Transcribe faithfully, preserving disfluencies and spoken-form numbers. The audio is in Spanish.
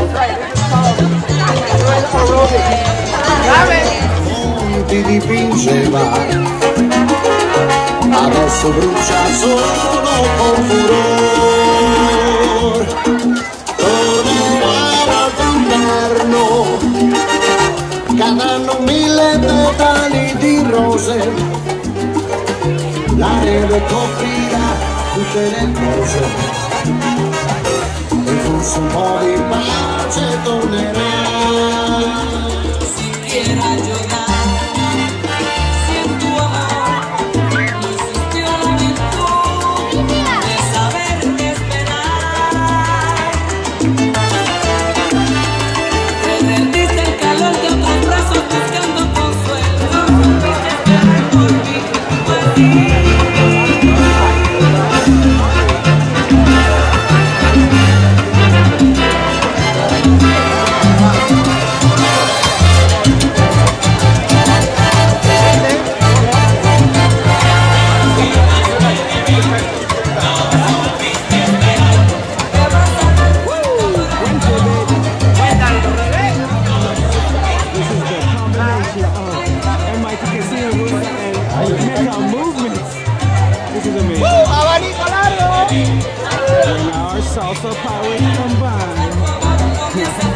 Ti dipingeva, adesso brucia solo con furor. Tornerà d'inverno, cadranno mille petali di rose, la neve coprirà tutte le cose, e forse un po' di pace tornerà. Si quiera llorar. This is amazing. Woo! Abanico largo! And our salsa power combined.